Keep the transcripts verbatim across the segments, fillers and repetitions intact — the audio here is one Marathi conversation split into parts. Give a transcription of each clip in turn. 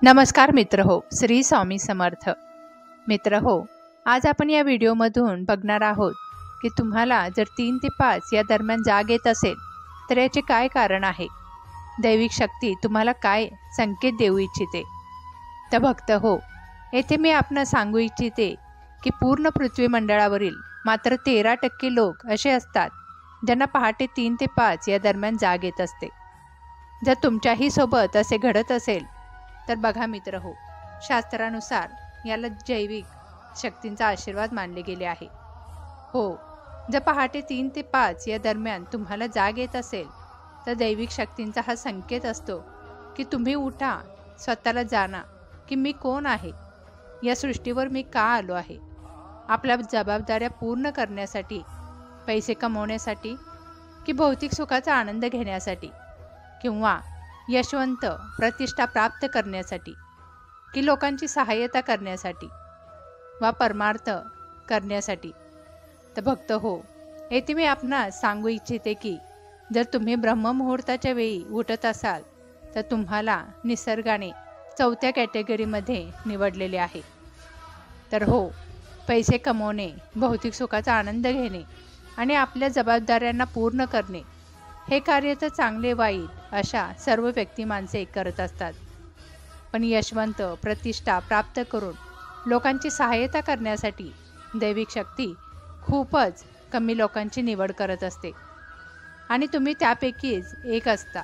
नमस्कार मित्र हो, श्री स्वामी समर्थ। मित्र हो, आज आपण या व्हिडिओमधून बघणार आहोत की तुम्हाला जर तीन ते पाच या दरम्यान जाग येत असेल तर याचे काय कारण आहे, दैविक शक्ती तुम्हाला काय संकेत देऊ इच्छिते। तर भक्त हो, येथे मी आपणास सांगू इच्छिते की पूर्ण पृथ्वी मंडळावरील मात्र तेरा टक्के लोक असे असतात ज्यांना पहाटे तीन ते पाच या दरम्यान जाग येत असते। जर तुमच्याही सोबत असे घडत असेल तर बघा मित्र हो, शास्त्रानुसार याला जैविक शक्तींचा आशीर्वाद मानले गेले आहे। हो, जर पहाटे तीन ते पाच या दरम्यान तुम्हाला जाग येत असेल तर दैविक शक्तींचा हा संकेत असतो की तुम्ही उठा, स्वतःला जाणा की मी कोण आहे, या सृष्टीवर मी का आलो आहे। आपल्या जबाबदाऱ्या पूर्ण करण्यासाठी, पैसे कमवण्यासाठी की भौतिक सुखाचा आनंद घेण्यासाठी किंवा यशवंत प्रतिष्ठा प्राप्त करण्यासाठी की लोकांची सहाय्यता करण्यासाठी वा परमार्थ करण्यासाठी। तर भक्त हो, येथे मी आपणास सांगू इच्छिते की जर तुम्ही ब्रह्ममुहूर्ताच्या वेळी उठत असाल तर तुम्हाला निसर्गाने चौथ्या कॅटेगरीमध्ये निवडलेले आहे। तर हो, पैसे कमवणे, भौतिक सुखाचा आनंद घेणे आणि आपल्या जबाबदाऱ्यांना पूर्ण करणे हे कार्य तर चांगले वाईट अशा सर्व व्यक्ती माणसे करत असतात, पण यशवंत प्रतिष्ठा प्राप्त करून लोकांची सहाय्यता करण्यासाठी दैविक शक्ती खूपच कमी लोकांची निवड करत असते आणि तुम्ही त्यापैकीच एक असता।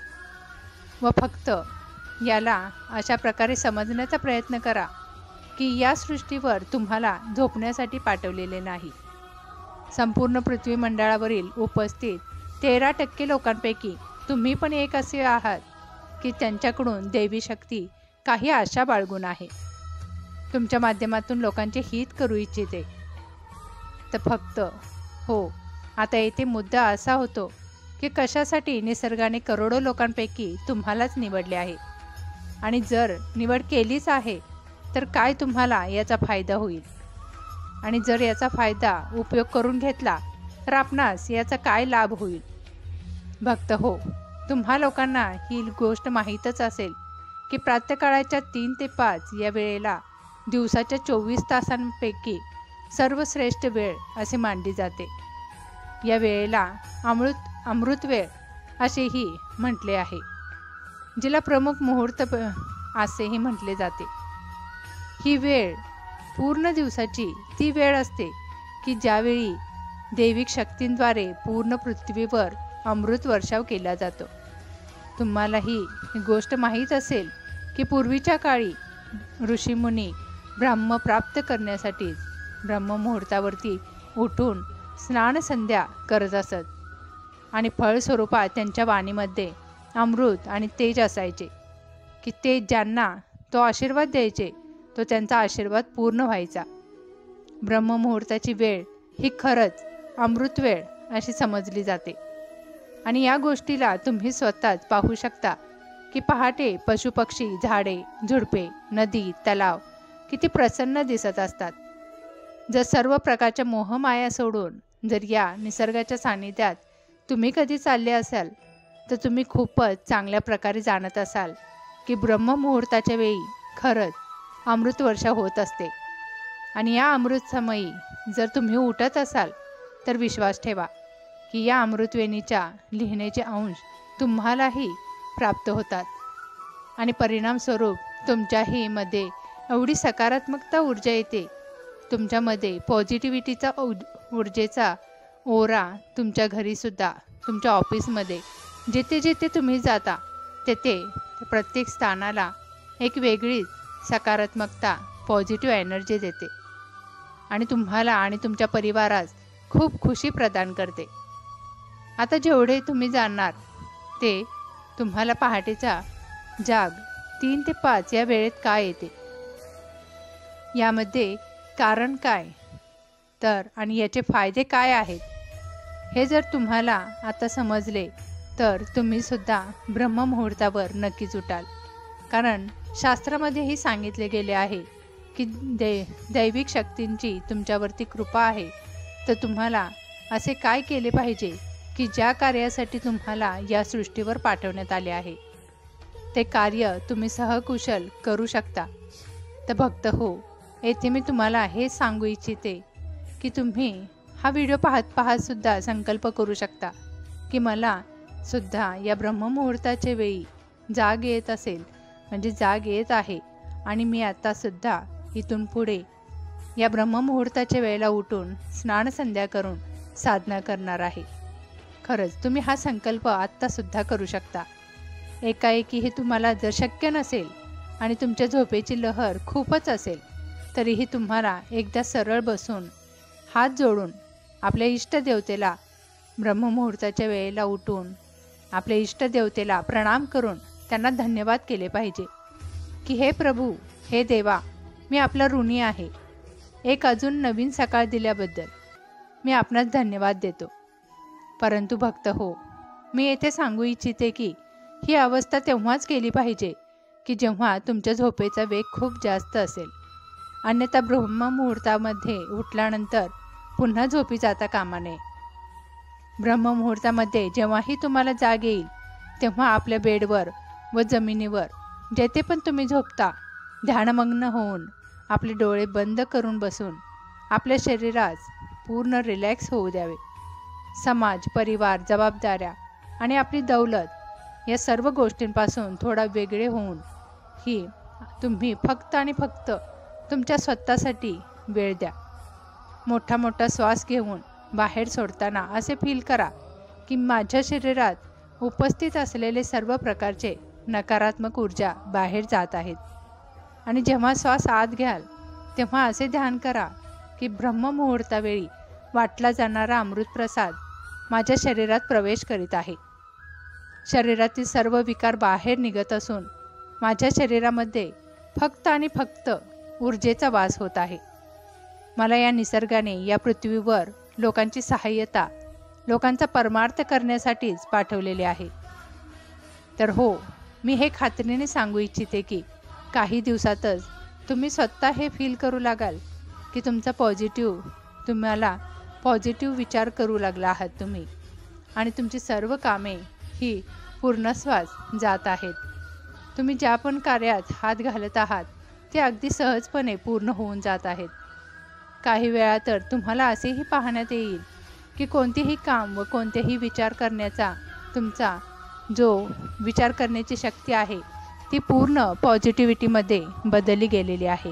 व फक्त याला अशा प्रकारे समजण्याचा प्रयत्न करा की या सृष्टीवर तुम्हाला झोपण्यासाठी पाठवलेले नाही। संपूर्ण पृथ्वी मंडळावरील उपस्थित तेरा टक्के लोकांपैकी तुम्ही पण एक असे आहात की त्यांच्याकडून दैवी शक्ती काही आशा बाळगून आहे, तुमच्या माध्यमातून लोकांचे हित करू इच्छिते। तर फक्त हो, आता येथे मुद्दा असा होतो की कशासाठी निसर्गाने करोडो लोकांपैकी तुम्हालाच निवडले आहे आणि जर निवड केलीच आहे तर काय तुम्हाला याचा फायदा होईल आणि जर याचा फायदा उपयोग करून घेतला तर आपणास याचा काय लाभ होईल। भक्त हो, तुम्हा लोकांना ही गोष्ट माहीतच असेल की प्रातःकाळाच्या तीन ते पाच या वेळेला दिवसाच्या चोवीस तासांपैकी सर्वश्रेष्ठ वेळ असे मानली जाते। या वेळेला अमृत अमृत वेळ असेही म्हटले आहे, जिला प्रमुख मुहूर्त असेही म्हटले जाते। ही वेळ पूर्ण दिवसाची ती वेळ असते की ज्यावेळी दैविक शक्तींद्वारे पूर्ण पृथ्वीवर अमृत वर्षाव केला जातो। तुम्हालाही ही गोष्ट माहीत असेल की पूर्वीच्या काळी ऋषीमुनी ब्रह्म प्राप्त करण्यासाठी ब्रह्ममुहूर्तावरती उठून स्नानसंध्या करत असत आणि फळस्वरूपात त्यांच्या वाणीमध्ये अमृत आणि तेज असायचे की ते ज्यांना तो आशीर्वाद द्यायचे तो त्यांचा आशीर्वाद पूर्ण व्हायचा। ब्रह्ममुहूर्ताची वेळ ही खरंच अमृत वेळ अशी समजली जाते आणि या गोष्टीला तुम्ही स्वतःच पाहू शकता की पहाटे पशुपक्षी, झाडे, झुडपे, नदी, तलाव किती प्रसन्न दिसत असतात। जर सर्व प्रकारच्या मोहमाया सोडून जर या निसर्गाच्या सानिध्यात तुम्ही कधी चालले असाल तर तुम्ही खूपच चांगल्या प्रकारे जाणत असाल की ब्रह्ममुहूर्ताच्या वेळी खरंच अमृत वर्षा होत असते आणि या अमृत समयी जर तुम्ही उठत असाल तर विश्वास ठेवा की या अमृतवेणीच्या लिहिण्याचे अंश तुम्हालाही प्राप्त होतात आणि परिणामस्वरूप तुमच्याही मध्ये एवढी सकारात्मकता ऊर्जा येते, तुमच्यामध्ये पॉझिटिव्हिटीचा ऊर्जेचा ओरा तुमच्या घरीसुद्धा, तुमच्या ऑफिसमध्ये, जिथे जिथे तुम्ही जाता तेथे प्रत्येक स्थानाला एक वेगळीच सकारात्मकता, पॉझिटिव्ह एनर्जी देते आणि तुम्हाला आणि तुमच्या परिवारास खूप खुशी प्रदान करते। आता जेवढे तुम्ही जाणणार ते तुम्हाला पहाटेचा जाग तीन ते पाच या वेळेत काय येते, यामध्ये कारण काय तर आणि याचे फायदे काय आहेत हे जर तुम्हाला आता समजले तर तुम्ही सुद्धा ब्रह्ममुहूर्तावर नक्कीच उठाल। कारण शास्त्रामध्येही सांगितले गेले आहे की दै दैविक शक्तींची तुमच्यावरती कृपा आहे, तर तुम्हाला असे काय केले पाहिजे की ज्या कार्यासाठी तुम्हाला या सृष्टीवर पाठवण्यात आले आहे ते कार्य तुम्ही सहकुशल करू शकता। तर भक्त हो, येथे मी तुम्हाला हे सांगू इच्छिते की तुम्ही हा व्हिडिओ पाहत पाहत सुद्धा संकल्प करू शकता की मला सुद्धा या ब्रह्ममुहूर्ताच्या वेळी जाग येत असेल, म्हणजे जाग येत आहे आणि मी आत्तासुद्धा इथून पुढे या ब्रह्ममुहूर्ताच्या वेळेला उठून स्नान संध्या करून साधना करणार आहे। खरंच तुम्ही हा संकल्प आत्तासुद्धा करू शकता। एकाएकी हे तुम्हाला जर शक्य नसेल आणि तुमच्या झोपेची लहर खूपच असेल, तरीही तुम्हाला एकदा सरळ बसून हात जोडून आपल्या इष्टदेवतेला ब्रह्ममुहूर्ताच्या वेळेला उठून आपल्या इष्टदेवतेला प्रणाम करून त्यांना धन्यवाद केले पाहिजे की हे प्रभू, हे देवा, मी आपला ऋणी आहे। एक अजून नवीन सकाळ दिल्याबद्दल मी आपणास धन्यवाद देतो। परंतु भक्त हो, मी येथे सांगू इच्छिते की ही अवस्था तेव्हाच केली पाहिजे की जेव्हा तुमच्या झोपेचा वेग खूप जास्त असेल। अन्यथा ब्रह्ममुहूर्तामध्ये उठल्यानंतर पुन्हा झोपी जाता कामा नये। ब्रह्ममुहूर्तामध्ये जेव्हाही तुम्हाला जाग येईल तेव्हा आपल्या बेडवर व जमिनीवर जेथे पण तुम्ही झोपता ध्यानमग्न होऊन आपले डोळे बंद करून बसून आपल्या शरीरास पूर्ण रिलॅक्स होऊ द्यावे। समाज, परिवार, जबाबदाऱ्या आणि आपली दौलत या सर्व गोष्टींपासून थोडा वेगळे होऊन ही तुम्ही फक्त आणि फक्त तुमच्या स्वतःसाठी वेळ द्या। मोठा मोठा श्वास घेऊन बाहेर सोडताना असे फील करा की माझ्या शरीरात उपस्थित असलेले सर्व प्रकारचे नकारात्मक ऊर्जा बाहेर जात आहेत। आणि जेव्हा श्वास आत घ्याल तेव्हा असे ध्यान करा की ब्रह्ममुहूर्तावेळी वाटला जाणारा अमृतप्रसाद माझ्या शरीरात प्रवेश करीत आहे। शरीरातील सर्व विकार बाहेर निघत असून माझ्या शरीरामध्ये फक्त आणि फक्त ऊर्जेचा वास होत आहे। मला या निसर्गाने या पृथ्वीवर लोकांची सहाय्यता, लोकांचा परमार्थ करण्यासाठीच पाठवलेले आहे। तर हो, मी हे खात्रीने सांगू इच्छिते की काही दिवसातच तुम्ही स्वतः हे फील करू लागाल की तुमचा पॉझिटिव्ह तुम्हाला पॉझिटिव्ह विचार करू लागला आहात तुम्ही, आणि तुमची सर्व कामे ही पूर्णस्वास जात आहेत। तुम्ही ज्या पण कार्यात हात घालत आहात ते अगदी सहजपणे पूर्ण होऊन जात आहेत। काही वेळा तर तुम्हाला असेही पाहण्यात येईल की कोणतेही काम व कोणतेही विचार करण्याचा तुमचा जो विचार करण्याची शक्ती आहे ती पूर्ण पॉझिटिव्हिटीमध्ये बदलली गेलेली आहे।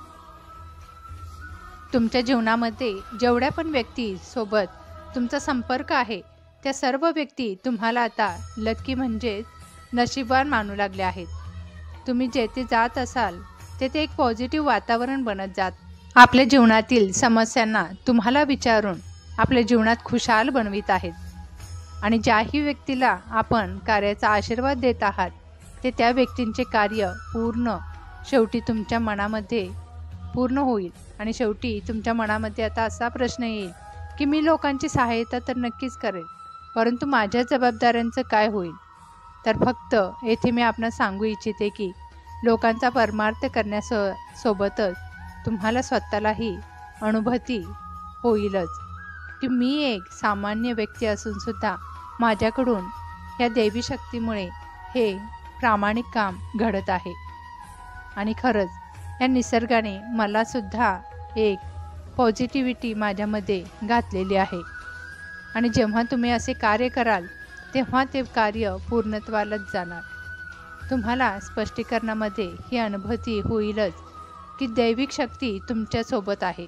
तुमच्या जीवनामध्ये जेवढ्या पण व्यक्तीसोबत तुमचा संपर्क आहे त्या सर्व व्यक्ती तुम्हाला आता लकी म्हणजे नशीबवान मानू लागले आहेत। तुम्ही जेथे जात असाल तेथे एक पॉझिटिव्ह वातावरण बनत जात, आपल्या जीवनातील समस्यांना तुम्हाला विचारून आपल्या जीवनात खुशाल बनवित आहेत। आणि ज्याही व्यक्तीला आपण कार्याचा आशीर्वाद देत आहात ते त्या व्यक्तींचे कार्य पूर्ण शेवटी तुमच्या मनामध्ये पूर्ण होईल। आणि शेवटी तुमच्या मनामध्ये आता असा प्रश्न येईल की मी लोकांची सहायता तर नक्कीच करेन, परंतु माझ्या जबाबदाऱ्यांचं काय होईल। तर फक्त येथे मी आपणास सांगू इच्छिते की लोकांचा परमार्थ करण्यासो सोबतच तुम्हाला स्वतःलाही अनुभूती होईलच की मी एक सामान्य व्यक्ती असूनसुद्धा माझ्याकडून या दैवी शक्तीमुळे हे प्रामाणिक काम घडत आहे। आणि खरंच या निसर्गाने मलासुद्धा एक पॉझिटिव्हिटी माझ्यामध्ये घातलेली आहे। आणि जेव्हा तुम्ही असे कार्य कराल तेव्हा ते कार्य पूर्णत्वालाच जाणार। तुम्हाला स्पष्टीकरणामध्ये ही अनुभूती होईलच की दैविक शक्ती तुमच्यासोबत आहे,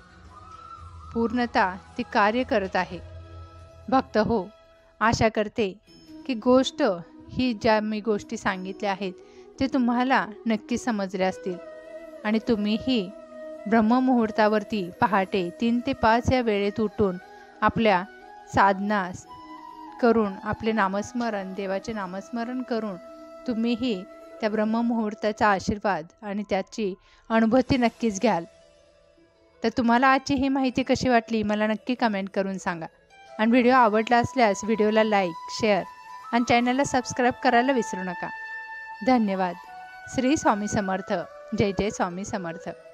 पूर्णतः ती कार्य करत आहे। भक्त हो, आशा करते की गोष्ट ही ज्या मी गोष्टी सांगितल्या आहेत ते तुम्हाला नक्की समजले असतील आणि तुम्हीही ब्रह्ममुहूर्तावरती पहाटे तीन ते पाच या वेळेत उठून आपल्या साधना करून आपले नामस्मरण, देवाचे नामस्मरण करून तुम्हीही त्या ब्रह्ममुहूर्ताचा आशीर्वाद आणि त्याची अनुभूती नक्कीच घ्याल। तर तुम्हाला आजची ही माहिती कशी वाटली मला नक्की कमेंट करून सांगा। आणि व्हिडिओ आवडला असल्यास व्हिडिओला लाईक, शेअर आणि चॅनलला सबस्क्राईब करायला विसरू नका। धन्यवाद। श्री स्वामी समर्थ। जय जय स्वामी समर्थ।